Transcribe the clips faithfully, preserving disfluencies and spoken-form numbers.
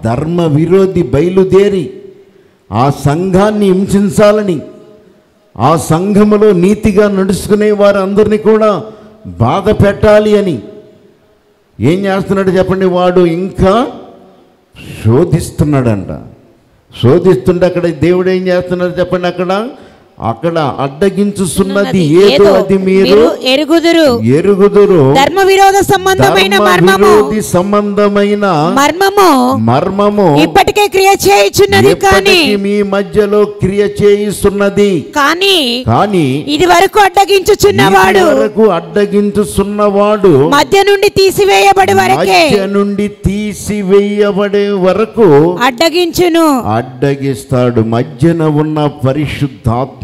ధర్మ విరోధి బయలుదేరి ఆ సంఘాన్ని హింసించాలని, ఆ సంఘములో నీతిగా నడుచుకునే వారందరినీ కూడా బాధ పెట్టాలి అని ఏం చేస్తున్నాడు చెప్పండి? వాడు ఇంకా శోధిస్తున్నాడంట. శోధిస్తుంటే అక్కడ దేవుడు ఏం చేస్తున్నాడు చెప్పండి? అక్కడ అక్కడ అడ్డగించుతున్నది ఏదో అది మీరు ఎరుగుదురు ఎరుగుదురు ధర్మ విరోధ సంబంధమైన మర్మము సంబంధమైన మర్మము మర్మము ఇప్పటికే క్రియ చేయుచున్నది, కానీ మీ మధ్యలో క్రియ చేయుచున్నది, కానీ కానీ ఇది వరకు అడ్డగించుచున్నవాడు వరకు అడ్డగించుచున్నవాడు మధ్య నుండి తీసివేయబడి వరకే మధ్య నుండి తీసివేయబడే వరకు అడ్డగించును అడ్డగిస్తాడు. మధ్యన ఉన్న పరిశుద్ధాత్మ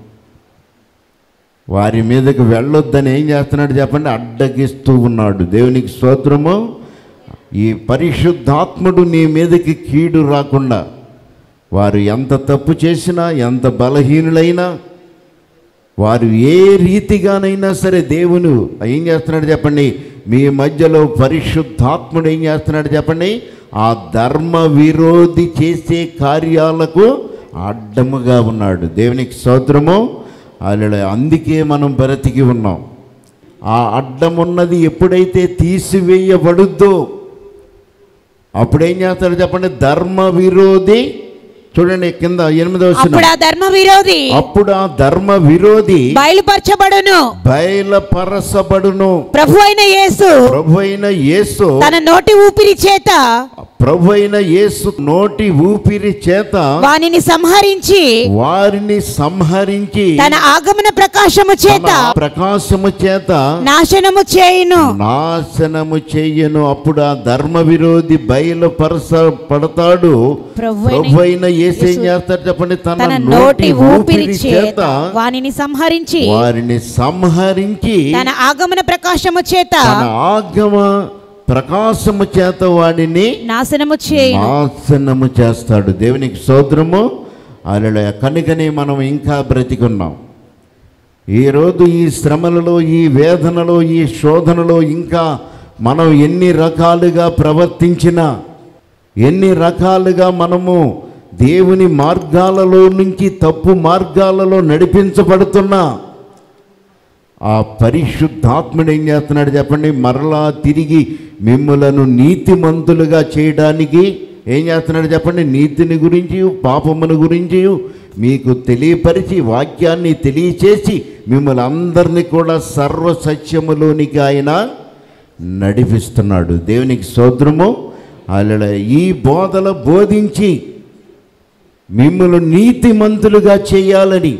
వారి మీదకి వెళ్ళొద్దని ఏం చేస్తున్నాడు చెప్పండి? అడ్డగిస్తూ ఉన్నాడు. దేవునికి స్తోత్రము. ఈ పరిశుద్ధాత్ముడు నీ మీదకి కీడు రాకుండా, వారు ఎంత తప్పు చేసినా, ఎంత బలహీనులైనా, వారు ఏ రీతిగానైనా సరే దేవుని ఏం చేస్తున్నాడు చెప్పండి? మీ మధ్యలో పరిశుద్ధాత్ముడు ఏం చేస్తున్నాడు చెప్పండి? ఆ ధర్మ విరోధి చేసే కార్యాలకు అడ్డముగా ఉన్నాడు. దేవునికి స్తోత్రము. అలా అందుకే మనం బ్రతికి ఉన్నాం. ఆ అడ్డమున్నది ఎప్పుడైతే తీసివేయబడుద్దో అప్పుడేం చేస్తాడు చెప్పండి? ధర్మ విరోధి, చూడండి కింద ఎనిమిదవ వచనం, అప్పుడు ఆ ధర్మ విరోధి అప్పుడు ఆ ధర్మ విరోధి బయలుపరచబడును బయలుపరచబడును ప్రభు అయిన యేసు ప్రభు అయిన యేసు తన నోటి ఊపిరి చేత ప్రభు అయిన యేసు నోటి ఊపిరి చేత వానిని సంహరించి వారిని సంహరించి తన ఆగమన ప్రకాశము చేత ప్రకాశము చేత నాశనము చేయును నాశనము చేయను. అప్పుడు ఆ ధర్మ విరోధి బయలుపరచబడతాడు. ప్రభు అయిన యేసు ఏం చేస్తాడు చెప్పండి? తన నోటి ఊపిరి చేత వానిని సంహరించి వారిని సంహరించి తన ఆగమన ప్రకాశము చేత తన ఆగమ ప్రకాశము చేత వాడిని నాశనము చేయును నాశనము చేస్తాడు. దేవునికి స్తోత్రము. అలా కనుకనే మనం ఇంకా బ్రతికున్నాం. ఈరోజు ఈ శ్రమలలో, ఈ వేదనలో, ఈ శోధనలో ఇంకా మనం ఎన్ని రకాలుగా ప్రవర్తించినా, ఎన్ని రకాలుగా మనము దేవుని మార్గాలలో నుంచి తప్పు మార్గాలలో నడిపించబడుతున్నా, ఆ పరిశుద్ధాత్ముడు ఏం చేస్తున్నాడు చెప్పండి? మరలా తిరిగి మిమ్ములను నీతిమంతులుగా చేయడానికి ఏం చేస్తున్నాడు చెప్పండి? నీతిని గురించి, పాపమును గురించి మీకు తెలియపరిచి, వాక్యాన్ని తెలియచేసి మిమ్మల్ని అందరినీ కూడా సర్వసత్యములోనికి ఆయన నడిపిస్తున్నాడు. దేవునికి స్తోత్రము. అలా ఈ బోధల బోధించి మిమ్మల్ని నీతిమంతులుగా చేయాలని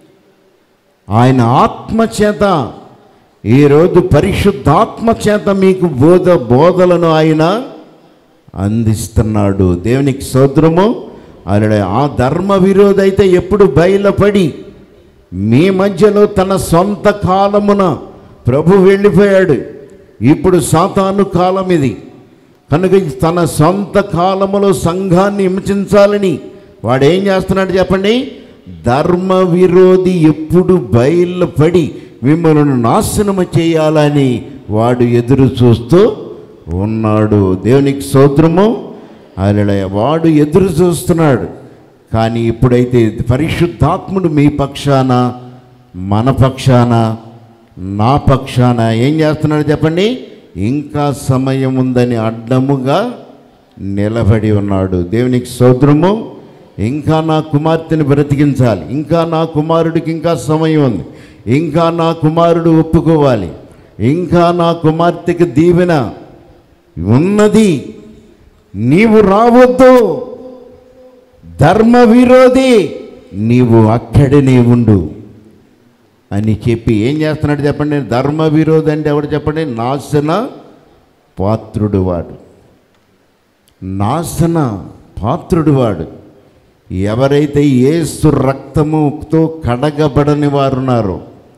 ఆయన ఆత్మచేత, ఈరోజు పరిశుద్ధాత్మ చేత మీకు బోధ బోధలను ఆయన అందిస్తున్నాడు. దేవునికి స్తోత్రము. అలా ఆ ధర్మ విరోధి అయితే ఎప్పుడు బయలుపడి మీ మధ్యలో తన సొంత కాలమున ప్రభు వెళ్ళిపోయాడు. ఇప్పుడు సాతాను కాలం ఇది కనుక తన సొంత కాలములో సంఘాన్ని హింసించాలని వాడు ఏం చేస్తున్నాడు చెప్పండి? ధర్మ విరోధి ఎప్పుడు బయలుపడి మిమ్మల్ని నాశనము చేయాలని వాడు ఎదురు చూస్తూ ఉన్నాడు. దేవునికి స్తోత్రము. అలా వాడు ఎదురు చూస్తున్నాడు. కానీ ఇప్పుడైతే పరిశుద్ధాత్ముడు మీ పక్షాన, మన పక్షాన, నా పక్షాన ఏం చేస్తున్నాడు చెప్పండి? ఇంకా సమయం ఉందని అడ్డముగా నిలబడి ఉన్నాడు. దేవునికి స్తోత్రము. ఇంకా నా కుమార్తెని బ్రతికించాలి, ఇంకా నా కుమారుడికి ఇంకా సమయం ఉంది, ఇంకా నా కుమారుడు ఒప్పుకోవాలి, ఇంకా నా కుమార్తెకి దీవెన ఉన్నది, నీవు రావద్దు, ధర్మ విరోధి నీవు అక్కడనే ఉండు అని చెప్పి ఏం చేస్తున్నాడు చెప్పండి? ధర్మ విరోధి అంటే ఎవడు చెప్పండి? నాశన పాత్రుడు వాడు, నాశన పాత్రుడు వాడు. ఎవరైతే యేసు రక్తముతో కడగబడని వారు ఉన్నారో,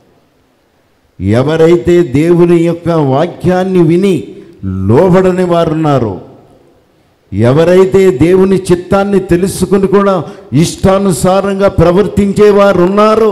ఎవరైతే దేవుని యొక్క వాక్యాన్ని విని లోబడని వారు ఉన్నారో, ఎవరైతే దేవుని చిత్తాన్ని తెలుసుకుని కూడా ఇష్టానుసారంగా ప్రవర్తించేవారు ఉన్నారో,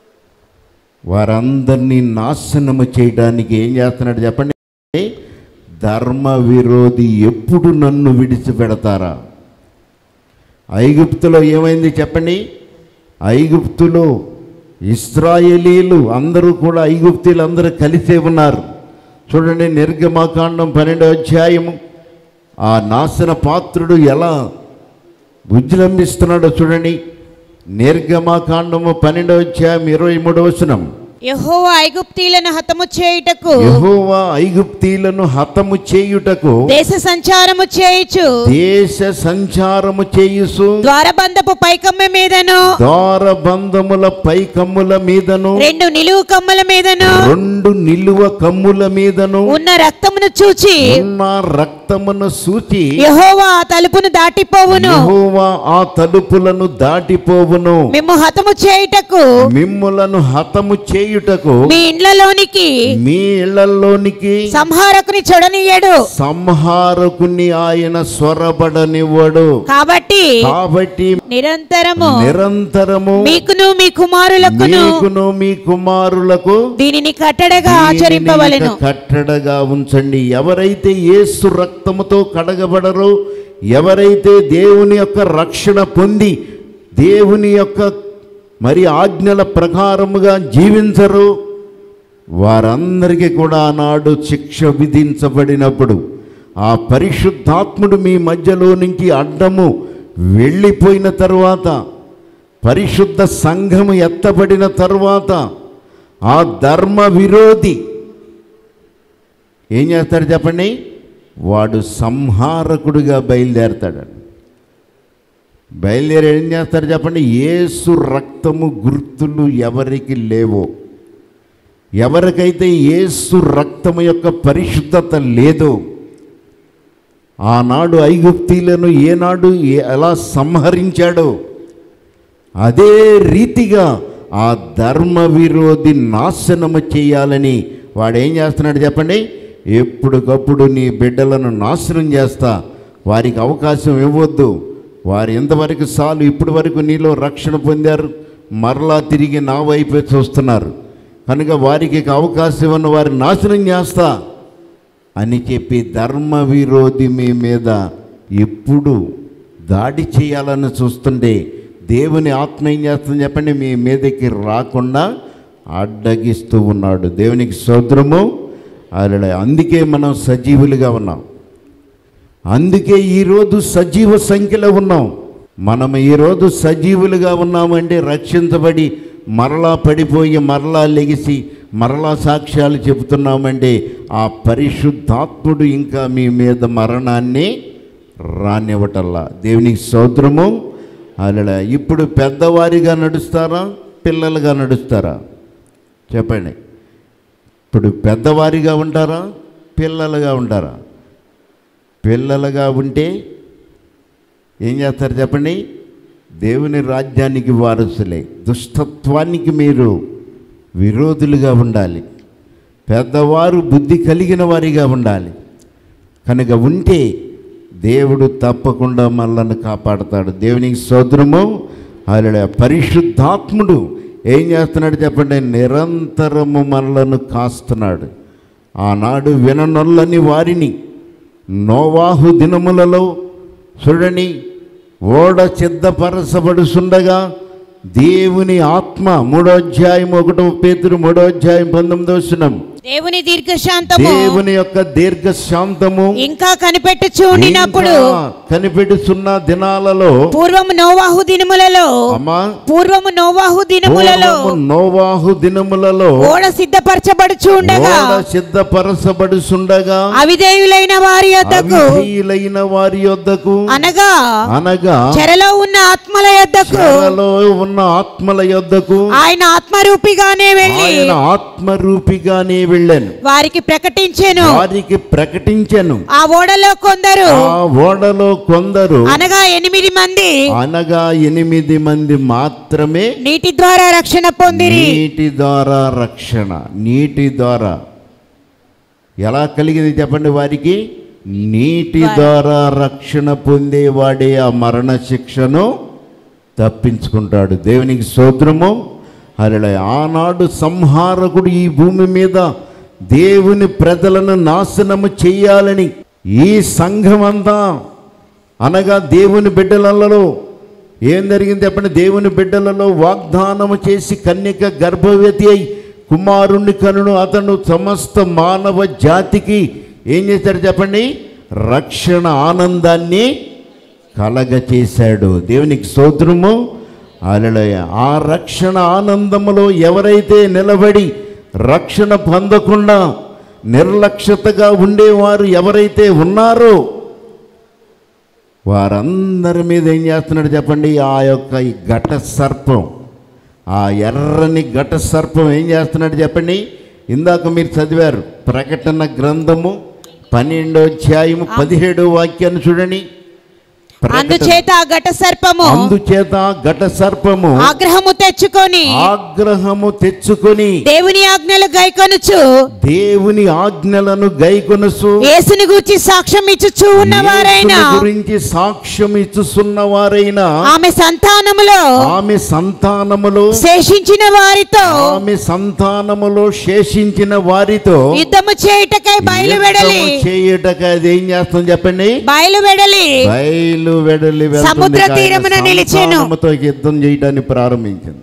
వారందరినీ నాశనము చేయడానికి ఏం చేస్తున్నాడు చెప్పండి? ధర్మ విరోధి ఎప్పుడు నన్ను విడిచిపెడతారా? ఐగుప్తులో ఏమైంది చెప్పండి? ఐగుప్తులో ఇశ్రాయేలీలు అందరూ కూడా ఐగుప్తీలు అందరూ కలిసే ఉన్నారు. చూడండి, నిర్గమకాండం పన్నెండో అధ్యాయము ఆ నాశన పాత్రుడు ఎలా విజృంభిస్తున్నాడో చూడండి. నిర్గమకాండము పన్నెండవ అధ్యాయం ఇరవై మూడవ వచనం. యెహోవా ఐగుప్తీయులను హతము చేయుటకు యెహోవా ఐగుప్తీయులను హతము చేయుటకు దేశ సంచారము చేయుచు దేశ సంచారము చేయుసు ద్వారబంధపు పైకమ్మ మీదను ద్వారబంధముల పైకమ్ముల మీదను రెండు నిలువు కమ్ముల మీదను రెండు నిలువ కమ్ముల మీదను ఉన్న రక్తమును చూచి ఉన్న రక్తమును సూచి యెహోవా ఆ తలుపును దాటిపోవును. యెహోవా ఆ తలుపులను దాటిపోవును. మేము హతము చేయుటకు మిమ్ములను హతము చేయుటకు మీ ఇండ్లలోనికి మీ ఇళ్లలోనికి సంహారకుని చూడనీయడు. సంహారకుని ఆయన స్వరబడనివ్వడు. కాబట్టి కాబట్టి నిరంతరము నిరంతరము మీకును మీ కుమారులకును మీకును మీ కుమారులకు దీనిని కట్టడగా ఆచరింపవలెను. దీనిని కట్టడగా ఉంచండి. ఎవరైతే యేసు రక్తముతో కడగబడరో, ఎవరైతే దేవుని యొక్క రక్షణ పొంది దేవుని యొక్క మరి ఆజ్ఞల ప్రకారముగా జీవించరు, వారందరికీ కూడా ఆనాడు శిక్ష విధించబడినప్పుడు ఆ పరిశుద్ధాత్ముడు మీ మధ్యలో నుంచి అడ్డము వెళ్ళిపోయిన తరువాత, పరిశుద్ధ సంఘము ఎత్తబడిన తరువాత ఆ ధర్మ విరోధి ఏం చేస్తాడు చెప్పండి? వాడు సంహారకుడిగా బయలుదేరతాడు. బయలుదేరి ఏం చేస్తారు చెప్పండి? యేసు రక్తము గుర్తులు ఎవరికి లేవో, ఎవరికైతే యేసు రక్తము యొక్క పరిశుద్ధత లేదో, ఆనాడు ఐగుప్తీలను ఏనాడు ఎలా సంహరించాడో అదే రీతిగా ఆ ధర్మ విరోధి నాశనము చేయాలని వాడు ఏం చేస్తున్నాడు చెప్పండి? ఎప్పటికప్పుడు నీ బిడ్డలను నాశనం చేస్తా, వారికి అవకాశం ఇవ్వద్దు, వారు ఎంతవరకు చాలు, ఇప్పటి వరకు నీలో రక్షణ పొందారు, మరలా తిరిగి నా వైపే చూస్తున్నారు కనుక వారికి అవకాశం ఇవ్వని వారిని నాశనం చేస్తా అని చెప్పి ధర్మ విరోధి మీ మీద ఎప్పుడు దాడి చేయాలని చూస్తుంటే దేవుని ఆత్మ ఏం చేస్తుంది చెప్పండి? మీ మీదకి రాకుండా అడ్డగిస్తూ ఉన్నాడు. దేవునికి స్తోత్రము. అలా అందుకే మనం సజీవులుగా ఉన్నాం. అందుకే ఈరోజు సజీవ సంఖ్యలో ఉన్నాం. మనం ఈరోజు సజీవులుగా ఉన్నామంటే రక్షించబడి మరలా పడిపోయి మరలా లెగిసి మరలా సాక్ష్యాలు చెబుతున్నామంటే ఆ పరిశుద్ధాత్ముడు ఇంకా మీ మీద మరణాన్ని రానివ్వటల్లా. దేవునికి స్తోత్రము. అలా ఇప్పుడు పెద్దవారిగా నడుస్తారా, పిల్లలుగా నడుస్తారా చెప్పండి? ఇప్పుడు పెద్దవారిగా ఉంటారా, పిల్లలుగా ఉంటారా? పిల్లలుగా ఉంటే ఏం చేస్తారు చెప్పండి? దేవుని రాజ్యానికి వారసులే. దుష్టత్వానికి మీరు విరోధులుగా ఉండాలి. పెద్దవారు బుద్ధి కలిగిన వారిగా ఉండాలి. కనుక ఉంటే దేవుడు తప్పకుండా మనల్ని కాపాడుతాడు. దేవునికి స్తోత్రము. అలా పరిశుద్ధాత్ముడు ఏం చేస్తున్నాడు చెప్పండి? నిరంతరము మనలను కాస్తున్నాడు. ఆనాడు విననొల్లని వారిని నోవాహు దినములలో చూడండి, ఓడ సిద్ధపరచబడుచుండగా దేవుని ఆత్మ మూడో అధ్యాయం ఒకటో పేతురు మూడో అధ్యాయం పంతొమ్మిదో వచనం, దేవుని దీర్ఘశాంతము దేవుని యొక్క దీర్ఘశాంతము ఇంకా కనిపెట్టుచు ఉండినప్పుడు కనిపెట్టుచున్న దినాలలో పూర్వము నోవాహు దినములలో అమ్మా పూర్వము నోవాహు దినములలో నోవాహు దినములలో ఓడ సిద్ధపరచబడుచు ఉండగా ఓడ సిద్ధపరచబడుచుండగా అవిధేయులైన వారి యొద్దకు అవిధేయులైన వారి యొద్దకు అనగా అనగా చెరలో ఉన్న ఆత్మల యొద్దకు చెరలో ఉన్న ఆత్మల యొద్దకు ఆయన ఆత్మరూపిగానే వెళ్ళి ఆయన ఆత్మరూపిగానే వెళ్ళాను, వారికి ప్రకటించెను వారికి ప్రకటించెను. ఆ ఓడలో కొందరు ఆ ఓడలో కొందరు అనగా ఎనిమిది మంది అనగా ఎనిమిది మంది మాత్రమే నీటి ద్వారా రక్షణ పొందిరి. నీటి ద్వారా రక్షణ, నీటి ద్వారా ఎలా కలిగింది చెప్పండి? వారికి నీటి ద్వారా రక్షణ పొందేవాడే ఆ మరణ శిక్షను తప్పించుకుంటాడు. దేవునికి స్తోత్రము. అలా ఆనాడు సంహారకుడు ఈ భూమి మీద దేవుని ప్రజలను నాశనము చెయ్యాలని ఈ సంఘమంతా అనగా దేవుని బిడ్డలలో ఏం జరిగింది చెప్పండి? దేవుని బిడ్డలలో వాగ్దానము చేసి కన్యక గర్భవతి అయి కుమారుణ్ణి కనును అతను సమస్త మానవ జాతికి ఏం చేశాడు చెప్పండి? రక్షణ ఆనందాన్ని కలగచేశాడు. దేవునికి స్తోత్రము. హల్లెలూయా. ఆ రక్షణ ఆనందములో ఎవరైతే నిలబడి రక్షణ పొందకుండా నిర్లక్ష్యతగా ఉండేవారు ఎవరైతే ఉన్నారో వారందరి మీద ఏం చేస్తున్నాడు చెప్పండి? ఆ యొక్క ఈ ఘట సర్పం, ఆ ఎర్రని ఘట సర్పం ఏం చేస్తున్నాడు చెప్పండి? ఇందాక మీరు చదివారు ప్రకటన గ్రంథము పన్నెండో అధ్యాయము పదిహేడో వాక్యాన్ని చూడండి. అందుచేత ఆ ఘట సర్పము అందుచేత ఘట సర్పము ఆగ్రహము తెచ్చుకొని ఆగ్రహము తెచ్చుకొని దేవుని ఆజ్ఞలు గైకొనుచు దేవుని ఆజ్ఞలను గైకొనుచు యేసుని గురించి సాక్ష్యం ఇచ్చుచు ఉన్నవారైన యేసుని గురించి సాక్ష్యం ఇచ్చుచున్న వారైన ఆమె సంతానములో ఆమె సంతానములో శేషించిన వారితో ఆమె సంతానములో శేషించిన వారితో యుద్ధము చేయుటకై బయలువెడలి యుద్ధము చేయుటకై అది ఏం చేస్తాం చెప్పండి? బయలువెడలి బయలు వెడలి సముద్ర తీరమున నిలిచెను. సంతానముతో యుద్ధం చేయడానికి ప్రారంభించింది.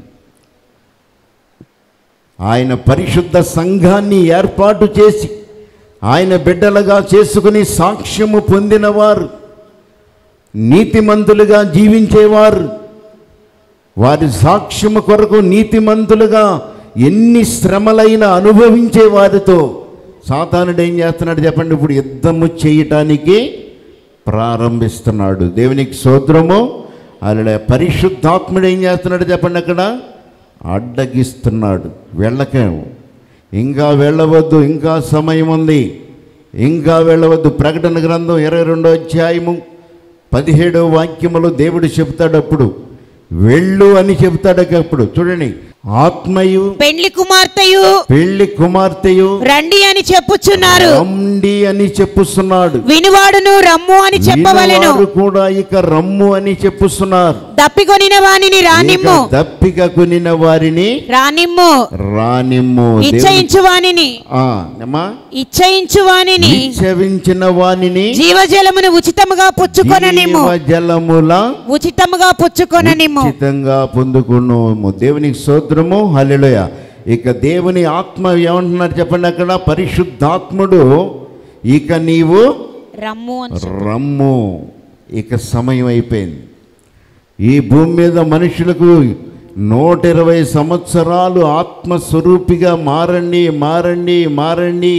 ఆయన పరిశుద్ధ సంఘాన్ని ఏర్పాటు చేసి ఆయన బిడ్డలుగా చేసుకుని సాక్ష్యము పొందినవారు, నీతిమంతులుగా జీవించేవారు, వారి సాక్ష్యము కొరకు నీతిమంతులుగా ఎన్ని శ్రమలైనా అనుభవించే వారితో సాతానుడు ఏం చేస్తున్నాడు చెప్పండి? ఇప్పుడు యుద్ధము చేయటానికి ప్రారంభిస్తున్నాడు. దేవునికి స్తోత్రము. అలా పరిశుద్ధాత్ముడు ఏం చేస్తున్నాడు చెప్పండి? అక్కడ అడ్డగిస్తున్నాడు. వెళ్ళకేమో, ఇంకా వెళ్ళవద్దు, ఇంకా సమయం ఉంది, ఇంకా వెళ్ళవద్దు. ప్రకటన గ్రంథం ఇరవై రెండో అధ్యాయము పదిహేడవ వాక్యములో దేవుడు చెప్తాడు, అప్పుడు వెళ్ళు అని చెప్తాడు. అప్పుడు చూడండి, ఆత్మయు పెండ్లి కుమార్తెయు పెళ్లి కుమార్తెయు రండి అని చెప్పుచున్నారు. రండి అని చెప్పుస్తున్నాడు. వినువాడును రమ్ము అని చెప్పవలెను. వినువారు కూడా ఇక రమ్ము అని చెప్పుస్తున్నారు. దప్పికొనిన వానిని రానిమ్ము, దప్పిక కొనిన వారిని రానిమ్ము, రానిమ్ము. ఇచ్చయించు వానిని ఇచ్చయించు వానిని ఇచ్చవించిన వానిని జీవజలమును ఉచితముగా పుచ్చుకొననిమ్ము, జలముల ఉచితముగా పుచ్చుకొననిమ్ము. ఉచితంగా పొందుకున్నాము. దేవునికి స్తోత్రము. హల్లెలూయా. ఇక దేవుని ఆత్మ ఏమంటున్నారు చెప్పండి? అక్కడ పరిశుద్ధాత్ముడు ఇక నీవు రమ్ము రమ్ము, ఇక సమయం అయిపోయింది. ఈ భూమి మీద మనుషులకు నూట ఇరవై సంవత్సరాలు ఆత్మస్వరూపిగా మారండి, మారండి, మారండి,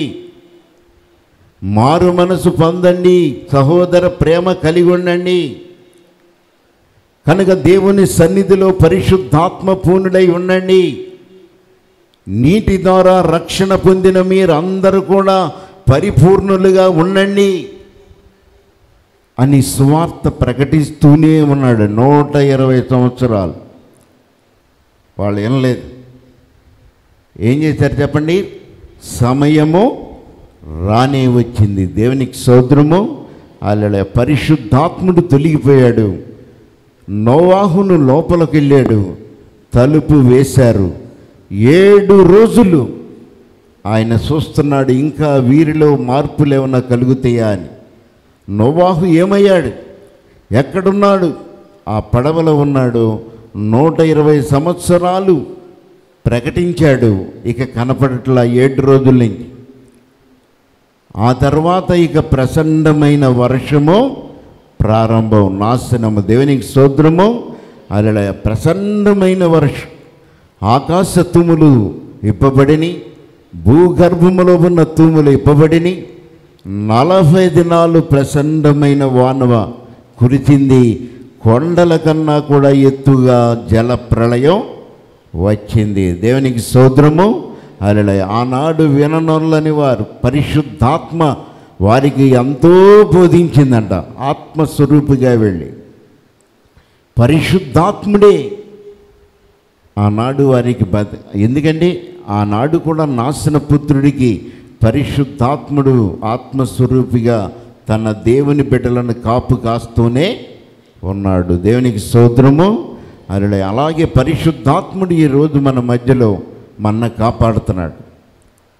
మారు మనసు పొందండి, సహోదర ప్రేమ కలిగి ఉండండి. కనుక దేవుని సన్నిధిలో పరిశుద్ధాత్మ పూర్ణుడై ఉండండి. నీటి ద్వారా రక్షణ పొందిన మీరు అందరూ కూడా పరిపూర్ణులుగా ఉండండి అని సువార్త ప్రకటిస్తూనే ఉన్నాడు. నూట ఇరవై సంవత్సరాలు వాళ్ళు వినలేదు. ఏం చేశారు చెప్పండి? సమయము రానే వచ్చింది. దేవునికి స్తోత్రము. అలా పరిశుద్ధాత్ముడు తొలగిపోయాడు. నోవాహును లోపలికి వెళ్ళాడు, తలుపు వేశారు. ఏడు రోజులు ఆయన చూస్తున్నాడు, ఇంకా వీరిలో మార్పులు ఏమైనా కలుగుతాయా అని. నోవాహు ఏమయ్యాడు? ఎక్కడున్నాడు? ఆ పడవలో ఉన్నాడు. నూట ఇరవై సంవత్సరాలు ప్రకటించాడు, ఇక కనపడట్లా ఏడు రోజుల నుంచి. ఆ తర్వాత ఇక ప్రచండమైన వర్షము ప్రారంభం, నాశనము. దేవునికి స్తోత్రము. అలా ప్రచండమైన వర్షం, ఆకాశ తూములు ఇప్పబడిని, భూగర్భములో ఉన్న తూములు ఇప్పబడిని. నలభై దినాలు ప్రచండమైన వానవ కురిచింది. కొండల కన్నా కూడా ఎత్తుగా జల ప్రళయం వచ్చింది. దేవునికి స్తోత్రము. అలా ఆనాడు విననొల్లని వారు పరిశుద్ధాత్మ వారికి ఎంతో బోధించిందంట. ఆత్మస్వరూపిగా వెళ్ళి పరిశుద్ధాత్ముడే ఆనాడు వారికి బత ఎందుకంటే ఆనాడు కూడా నాశన పుత్రుడికి పరిశుద్ధాత్ముడు ఆత్మస్వరూపిగా తన దేవుని బిడ్డలను కాపు కాస్తూనే ఉన్నాడు. దేవునికి స్తోత్రము. అలా అలాగే పరిశుద్ధాత్ముడు ఈరోజు మన మధ్యలో మన కాపాడుతున్నాడు.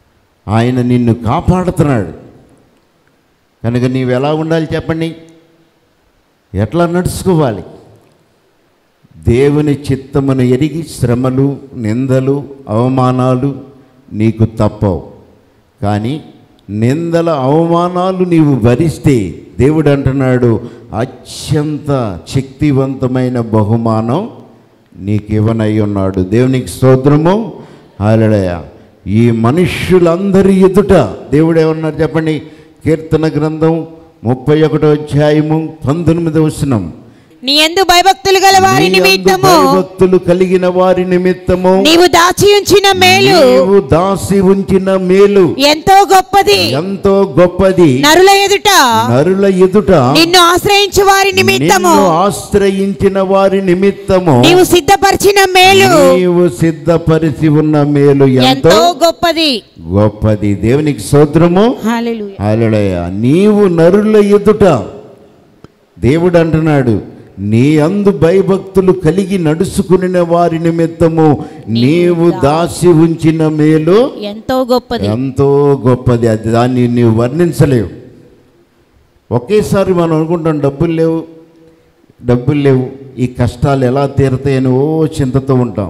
ఆయన నిన్ను కాపాడుతున్నాడు. కనుక నీవు ఎలా ఉండాలి చెప్పండి? ఎట్లా నడుచుకోవాలి? దేవుని చిత్తమును ఎరిగి శ్రమలు, నిందలు, అవమానాలు నీకు తప్పవు. కానీ నిందల అవమానాలు నీవు భరిస్తే దేవుడు అంటున్నాడు, అత్యంత శక్తివంతమైన బహుమానం నీకు ఇవ్వనై ఉన్నాడు. దేవునికి స్తోత్రము. హల్లెలూయా. ఈ మనుష్యులందరి ఎదుట దేవుడు ఏమన్నారు చెప్పండి? కీర్తన గ్రంథం ముప్పై ఒకటో అధ్యాయము పంతొమ్మిదవ వచనం, నీ యందు భయభక్తులు గల వారి నిమిత్తము, భక్తులు కలిగిన వారి నిమిత్తము నీవు దాచి ఉంచిన మేలు, నీవు దాసి ఉంచిన మేలు ఎంతో గొప్పది, ఎంతో గొప్పది. నరుల ఎదుట నరుల ఎదుట నిన్ను ఆశ్రయించు వారి నిమిత్తము, నిన్ను ఆశ్రయించిన వారి నిమిత్తము నీవు సిద్ధపరిచిన మేలు, నీవు సిద్ధపరిచి ఉన్న మేలు ఎంతో ఎంతో గొప్పది గొప్పది. దేవునికి స్తోత్రము. హల్లెలూయా. హల్లెలూయా. నీవు నరుల ఎదుట దేవుడు అంటున్నాడు, నీ అందు భయభక్తులు కలిగి నడుచుకుని వారి నిమిత్తము నీవు దాసి ఉంచిన మేలు ఎంతో గొప్పది, ఎంతో గొప్పది. అది దాన్ని నీవు వర్ణించలేవు. ఒకేసారి మనం అనుకుంటాం డబ్బులు లేవు డబ్బులు లేవు ఈ కష్టాలు ఎలా తీరుతాయని ఓ చింతతో ఉంటాం.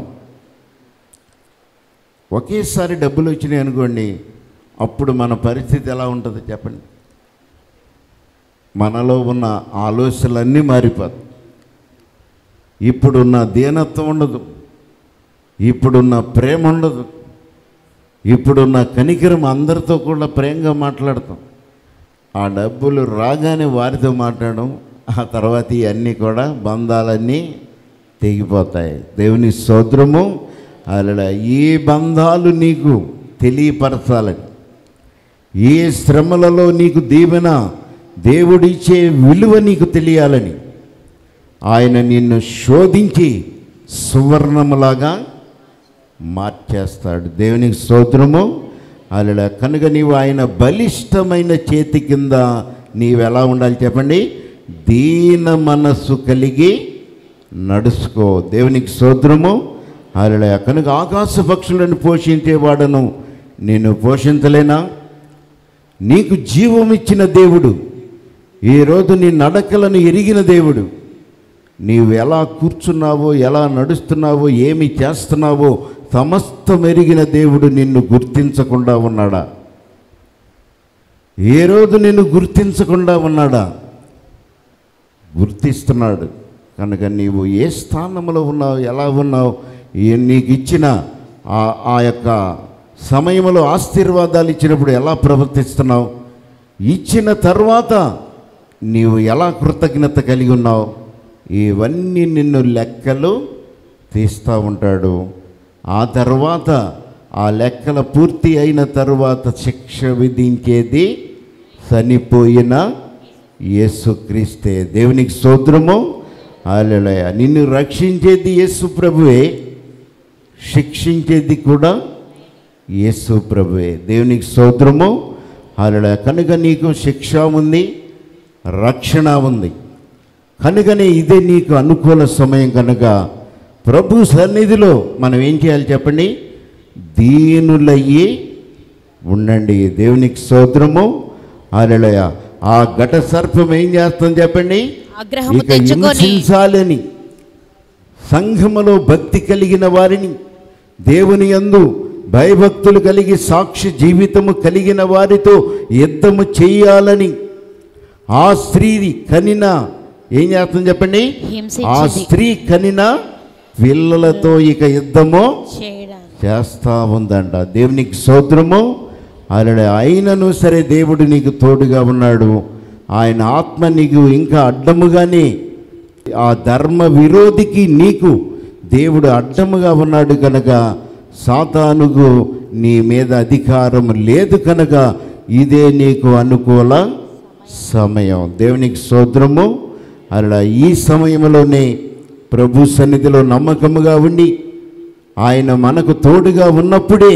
ఒకేసారి డబ్బులు వచ్చినాయి అనుకోండి, అప్పుడు మన పరిస్థితి ఎలా ఉంటుంది చెప్పండి? మనలో ఉన్న ఆలోచనలన్నీ మారిపోతాయి. ఇప్పుడున్న దీనత్వం ఉండదు, ఇప్పుడున్న ప్రేమ ఉండదు, ఇప్పుడున్న కనికరం, అందరితో కూడా ప్రేమగా మాట్లాడతాం. ఆ డబ్బులు రాగానే వారితో మాట్లాడడం, ఆ తర్వాత ఇవన్నీ కూడా బంధాలన్నీ తెగిపోతాయి. దేవుని స్తోత్రము. అలా ఈ బంధాలు నీకు తెలియపరచాలని, ఈ శ్రమలలో నీకు దీవెన, దేవుడిచ్చే విలువ నీకు తెలియాలని ఆయన నిన్ను శోధించి సువర్ణములాగా మార్చేస్తాడు. దేవునికి స్తోత్రము. అలా కనుక నీవు ఆయన బలిష్టమైన చేతి కింద నీవు ఎలా ఉండాలి చెప్పండి? దీన మనస్సు కలిగి నడుచుకో. దేవునికి స్తోత్రము. అలా కనుక ఆకాశ పక్షులను పోషించేవాడను నేను పోషించలేనా? నీకు జీవం ఇచ్చిన దేవుడు, ఈరోజు నీ నడకలను ఎరిగిన దేవుడు, నీవు ఎలా కూర్చున్నావో, ఎలా నడుస్తున్నావో, ఏమి చేస్తున్నావో సమస్తం ఎరిగిన దేవుడు నిన్ను గుర్తించకుండా ఉన్నాడా? ఏ రోజు నిన్ను గుర్తించకుండా ఉన్నాడా? గుర్తిస్తున్నాడు. కనుక నీవు ఏ స్థానంలో ఉన్నావు, ఎలా ఉన్నావు, నీకు ఇచ్చిన ఆ ఆ యొక్క సమయంలో ఆశీర్వాదాలు ఇచ్చినప్పుడు ఎలా ప్రవర్తిస్తున్నావు, ఇచ్చిన తర్వాత నీవు ఎలా కృతజ్ఞత కలిగి ఉన్నావు, ఇవన్నీ నిన్ను లెక్కలు తీస్తూ ఉంటాడు. ఆ తర్వాత ఆ లెక్కల పూర్తి అయిన తర్వాత శిక్ష విధించేది చనిపోయిన యేసుక్రీస్తే. దేవునికి స్తోత్రము. హల్లెలూయా. నిన్ను రక్షించేది యేసు ప్రభువే, శిక్షించేది కూడా యేసు ప్రభువే. దేవునికి స్తోత్రము. హల్లెలూయా. కనుక నీకు శిక్ష ఉంది, రక్షణ ఉంది. కనుకనే ఇదే నీకు అనుకూల సమయం. కనుక ప్రభు సన్నిధిలో మనం ఏం చేయాలి చెప్పండి? దీనులయ్యి ఉండండి. దేవునికి స్తోత్రము. హల్లెలూయా. ఆ ఘట సర్పం ఏం చేస్తుంది చెప్పండి? ఇక హింసించాలని సంఘములో భక్తి కలిగిన వారిని, దేవుని యందు భయభక్తులు కలిగి సాక్షి జీవితము కలిగిన వారితో యుద్ధము చేయాలని ఆ స్త్రీ కనిన ఏం చేస్తుంది చెప్పండి? ఆ స్త్రీ కనిన పిల్లలతో ఇక యుద్ధము చేస్తా ఉందంట. దేవునికి స్తోత్రము. అలా అయినను సరే దేవుడు నీకు తోడుగా ఉన్నాడు. ఆయన ఆత్మ నీకు ఇంకా అడ్డముగానే, ఆ ధర్మ విరోధికి నీకు దేవుడు అడ్డముగా ఉన్నాడు కనుక సాతానుకు నీ మీద అధికారం లేదు. కనుక ఇదే నీకు అనుకూల సమయం. దేవునికి స్తోత్రము. అలా ఈ సమయంలోనే ప్రభు సన్నిధిలో నమ్మకముగా ఉండి ఆయన మనకు తోడుగా ఉన్నప్పుడే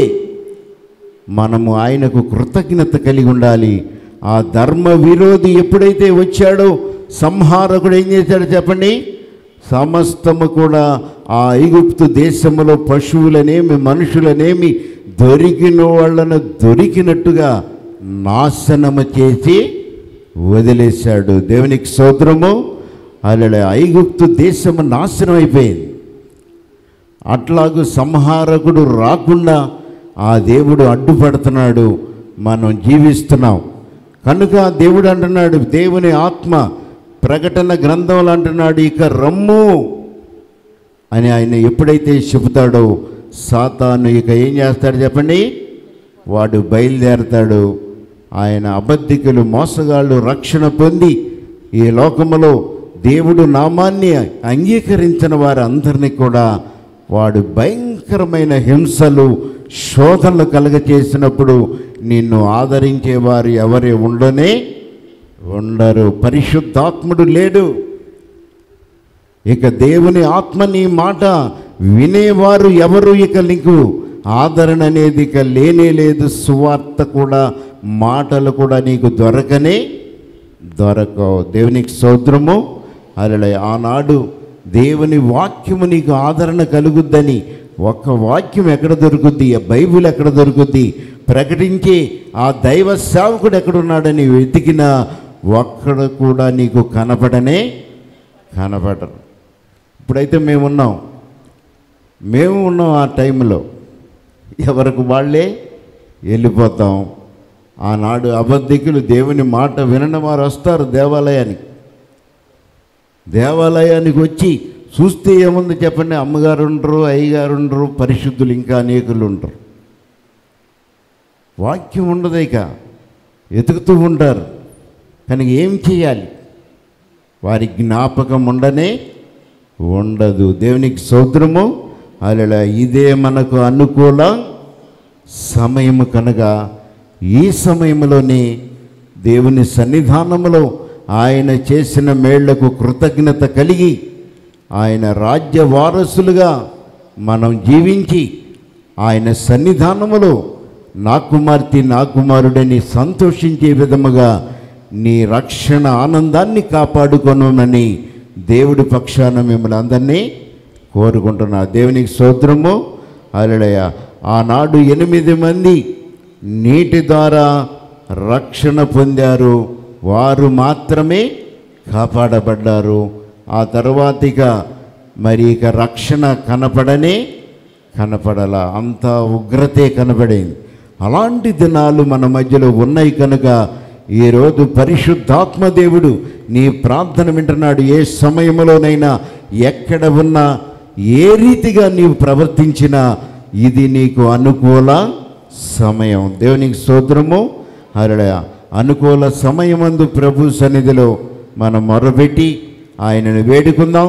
మనము ఆయనకు కృతజ్ఞత కలిగి ఉండాలి. ఆ ధర్మ విరోధి ఎప్పుడైతే వచ్చాడో, సంహారకుడు ఏం చేశాడు చెప్పండి? సమస్తము కూడా ఆ ఐగుప్తు దేశములో పశువులనేమి మనుషులనేమి దొరికిన వాళ్ళను దొరికినట్టుగా నాశనము చేసి వదిలేశాడు. దేవునికి స్తోత్రము. అలా ఐగుప్తు దేశము నాశనం అయిపోయింది. అట్లాగూ సంహారకుడు రాకుండా ఆ దేవుడు అడ్డుపడుతున్నాడు. మనం జీవిస్తున్నాం కనుక దేవుడు అంటున్నాడు, దేవుని ఆత్మ ప్రకటన గ్రంథంలో అంటున్నాడు, ఇక రమ్ము అని ఆయన ఎప్పుడైతే చెబుతాడో సాతాను ఇక ఏం చేస్తాడు చెప్పండి, వాడు బయలుదేరతాడు. ఆయన అబద్ధికులు మోసగాళ్ళు రక్షణ పొంది ఈ లోకములో దేవుడు నామాన్ని అంగీకరించిన వారందరినీ కూడా వాడు భయంకరమైన హింసలు శోధనలు కలగచేసినప్పుడు నిన్ను ఆదరించేవారు ఎవరే ఉండనే ఉండరు. పరిశుద్ధాత్ముడు లేడు. ఇక దేవుని ఆత్మ నీ మాట వినేవారు ఎవరు ఇక నీకు ఆదరణ అనేది ఇక లేనే లేదు. సువార్త కూడా మాటలు కూడా నీకు దొరకనే దొరకవు. దేవునికి స్తోత్రము. అలా ఆనాడు దేవుని వాక్యము నీకు ఆదరణ కలుగుద్దని ఒక్క వాక్యం ఎక్కడ దొరుకుద్ది, బైబిల్ ఎక్కడ దొరుకుద్ది, ప్రకటించే ఆ దైవ సేవకుడు ఎక్కడున్నాడని వెతికినా ఒక్కడ కూడా నీకు కనపడనే కనపడరు. ఇప్పుడైతే మేమున్నాం మేము ఉన్నాం ఆ టైంలో ఎవరికి వాళ్ళే వెళ్ళిపోతాం. ఆనాడు అబద్ధికులు దేవుని మాట వినని వారు వస్తారు దేవాలయానికి. దేవాలయానికి వచ్చి చూస్తే ఏముంది చెప్పండి, అమ్మగారు ఉండరు, అయ్యగారు ఉండరు, పరిశుద్ధులు ఇంకా అనేకులు ఉండరు. వాక్యం ఉండదు, ఇక వెతుకుతూ ఉంటారు. కానీ ఏం చేయాలి, వారి జ్ఞాపకం ఉండనే ఉండదు. దేవునికి స్తోత్రము. అలా ఇదే మనకు అనుకూల సమయము కనుక ఈ సమయంలోనే దేవుని సన్నిధానములో ఆయన చేసిన మేళ్లకు కృతజ్ఞత కలిగి ఆయన రాజ్య వారసులుగా మనం జీవించి ఆయన సన్నిధానములో నా కుమార్తె నా కుమారుడని సంతోషించే విధముగా నీ రక్షణ ఆనందాన్ని కాపాడుకొనమని దేవుడి పక్షాన మిమ్మల్ని అందరినీ కోరుకుంటున్నా. దేవునికి స్తోత్రము. హల్లెలూయా. ఆనాడు ఎనిమిది మంది నీటి ద్వారా రక్షణ పొందారు, వారు మాత్రమే కాపాడబడ్డారు. ఆ తర్వాతిక మరి ఇక రక్షణ కనపడనే కనపడల, అంత ఉగ్రతే కనపడింది. అలాంటి దినాలు మన మధ్యలో ఉన్నాయి కనుక ఈరోజు పరిశుద్ధాత్మ దేవుడు నీ ప్రార్థన వింటున్నాడు. ఏ సమయంలోనైనా ఎక్కడ ఉన్నా ఏ రీతిగా నీవు ప్రవర్తించినా ఇది నీకు అనుకూల సమయం. దేవునికి స్తోత్రము. హల్లెలూయా. అనుకూల సమయమందు ప్రభు సన్నిధిలో మనం మొరపెట్టి ఆయనను వేడుకుందాం.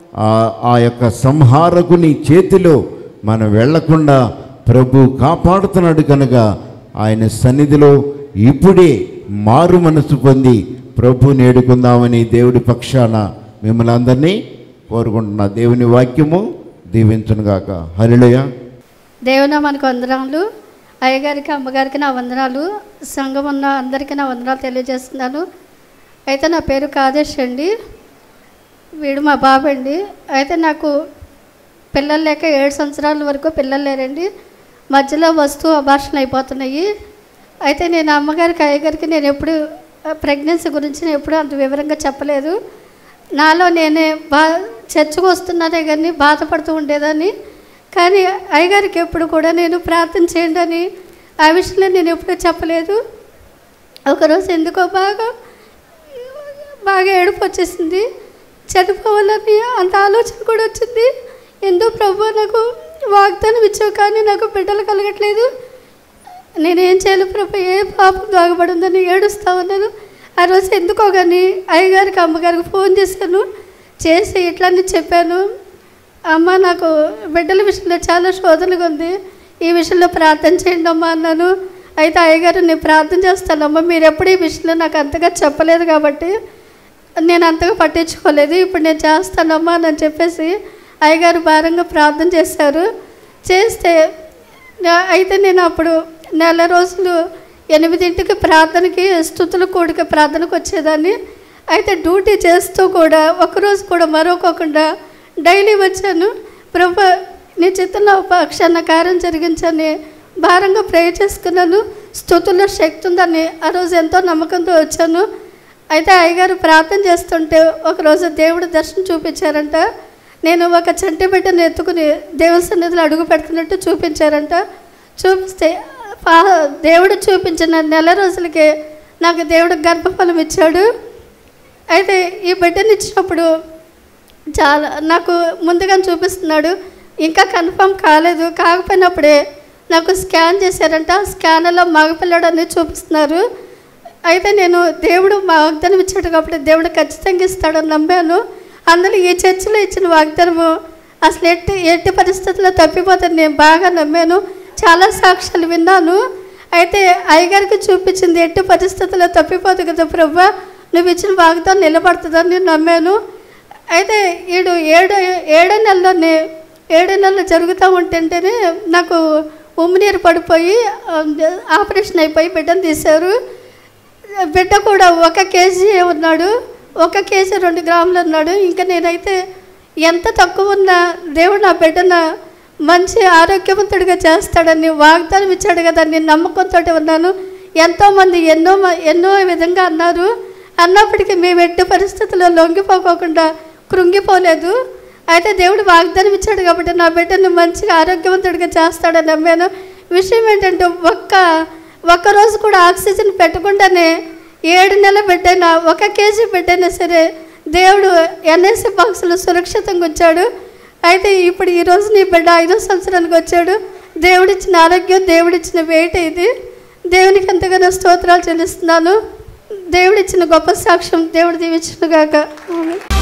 ఆ యొక్క సంహారకుని చేతిలో మనం వెళ్లకుండా ప్రభు కాపాడుతున్నాడు కనుక ఆయన సన్నిధిలో ఇప్పుడే మారు మనసు పొంది ప్రభుని వేడుకుందామని దేవుడి పక్షాన మిమ్మల్ని అందరినీ కోరుకుంటున్నా. దేవుని వాక్యము దీవించునుగాక. హల్లెలూయా. దేవుని మనకు వందనాలు. అయ్యగారికి అమ్మగారికి నా వందనాలు. సంఘం ఉన్న అందరికీ నా వందనాలు తెలియజేస్తున్నాను. అయితే నా పేరు కాదేశ్ అండి, వీడు మా బాబు అండి. అయితే నాకు పిల్లలు లేక ఏడు సంవత్సరాల వరకు పిల్లలు లేరండి. మధ్యలో వస్తూ అబార్షన్ అయిపోతున్నాయి. అయితే నేను అమ్మగారికి అయ్యగారికి నేను ఎప్పుడు ప్రెగ్నెన్సీ గురించి నేను ఎప్పుడు అంత వివరంగా చెప్పలేదు. నాలో నేనే బా చర్చకు వస్తున్నానే కానీ బాధపడుతూ ఉండేదాన్ని. కానీ అయ్యగారికి ఎప్పుడు కూడా నేను ప్రార్థన చేయండి అని ఆ విషయంలో నేను ఎప్పుడూ చెప్పలేదు. ఒకరోజు ఎందుకో బాగా బాగా ఏడుపు వచ్చేసింది, చనిపోవాలని అంత ఆలోచన కూడా వచ్చింది. ఎందుకు ప్రభు నాకు వాగ్దానం ఇచ్చావు కానీ నాకు బిడ్డలు కలగట్లేదు, నేనేం చేయాలి ప్రభు, ఏ పాపం దాగబడి ఉందని ఏడుస్తా ఉన్నాను. ఆ రోజు ఎందుకో కానీ అయ్యగారికి అమ్మగారికి ఫోన్ చేశాను, చేసి ఇట్లన్నీ చెప్పాను. అమ్మ నాకు బిడ్డల విషయంలో చాలా శోధనగా ఉంది, ఈ విషయంలో ప్రార్థన చేయండి అమ్మా అన్నాను. అయితే అయ్యగారు నేను ప్రార్థన చేస్తానమ్మా, మీరు ఎప్పుడు ఈ విషయంలో నాకు అంతగా చెప్పలేదు కాబట్టి నేను అంతగా పట్టించుకోలేదు, ఇప్పుడు నేను చేస్తానమ్మా అని చెప్పేసి అయ్యగారు భారంగా ప్రార్థన చేశారు. చేస్తే అయితే నేను అప్పుడు నెల రోజులు ఎనిమిదింటికి ప్రార్థనకి స్తుతుల కూడిక ప్రార్థనకు వచ్చేదాన్ని. అయితే డ్యూటీ చేస్తూ కూడా ఒకరోజు కూడా మరొకకుండా డైలీ వచ్చాను. ప్రభు నీ చిత్తంలో పక్షాన కార్యం జరిగించని భారంగా ప్రే చేసుకున్నాను. స్తుతుల్లో శక్తి ఉందని ఆ రోజు ఎంతో నమ్మకంతో వచ్చాను. అయితే అయ్యగారు ప్రార్థన చేస్తుంటే ఒకరోజు దేవుడు దర్శనం చూపించారంట. నేను ఒక చంటి బిడ్డను ఎత్తుకుని దేవుని సన్నిధిలో అడుగు పెడుతున్నట్టు చూపించారంట. చూపిస్తే దేవుడు చూపించిన నెల రోజులకే నాకు దేవుడు గర్భఫలం ఇచ్చాడు. అయితే ఈ బిడ్డని ఇచ్చినప్పుడు చాలా నాకు ముందుగా చూపిస్తున్నాడు. ఇంకా కన్ఫర్మ్ కాలేదు. కాకపోయినప్పుడే నాకు స్కాన్ చేశారంట. స్కాన్లో మగపిల్లడు అని చూపిస్తున్నారు. అయితే నేను దేవుడు మా వాగ్దానం ఇచ్చాడు కాబట్టి దేవుడు ఖచ్చితంగా ఇస్తాడని నమ్మాను. అందులో ఈ చర్చిలో ఇచ్చిన వాగ్దానము అసలు ఎట్టి ఎట్టి పరిస్థితుల్లో తప్పిపోతుంది నేను బాగా నమ్మాను. చాలా సాక్ష్యాలు విన్నాను. అయితే అయ్యగారికి చూపించింది ఎట్టి పరిస్థితుల్లో తప్పిపోదు కదా ప్రభా, నువ్వు ఇచ్చిన వాగ్దానం నిలబడుతుందని నేను నమ్మాను. అయితే ఏడు ఏడు ఏడో నెలలోనే ఏడో నెలలు జరుగుతూ ఉంటుంటేనే నాకు ఉమ్మినీరు పడిపోయి ఆపరేషన్ అయిపోయి బిడ్డను తీశారు. బిడ్డ కూడా ఒక కేజీ ఉన్నాడు, ఒక కేజీ రెండు గ్రాములు ఉన్నాడు. ఇంకా నేనైతే ఎంత తక్కువ ఉన్నా దేవుడు నా బిడ్డను మంచి ఆరోగ్యవంతుడిగా చేస్తాడని వాగ్దానం ఇచ్చాడు కదా నేను నమ్మకంతో ఉన్నాను. ఎంతోమంది ఎన్నో ఎన్నో విధంగా అన్నారు. అన్నప్పటికీ మేము ఎట్టి పరిస్థితుల్లో లొంగిపోకుండా కృంగిపోలేదు. అయితే దేవుడు వాగ్దానం ఇచ్చాడు కాబట్టి నా బిడ్డను మంచిగా ఆరోగ్యవంతుడిగా చేస్తాడని నమ్మాను. విషయం ఏంటంటే ఒక్క ఒక్కరోజు కూడా ఆక్సిజన్ పెట్టకుండానే ఏడు నెలల బిడ్డైనా ఒక కేజీ బిడ్డైనా సరే దేవుడు ఎన్ఎస్సి బాక్సులు సురక్షితంగా ఉంచాడు. అయితే ఇప్పుడు ఈరోజు నీ బిడ్డ ఐదో సంవత్సరానికి వచ్చాడు. దేవుడిచ్చిన ఆరోగ్యం, దేవుడిచ్చిన వెయిట్ ఇది. దేవునికి ఎంతగానో స్తోత్రాలు చెల్లిస్తున్నాను. దేవుడిచ్చిన గొప్ప సాక్ష్యం దేవుడు దీవించును గాక.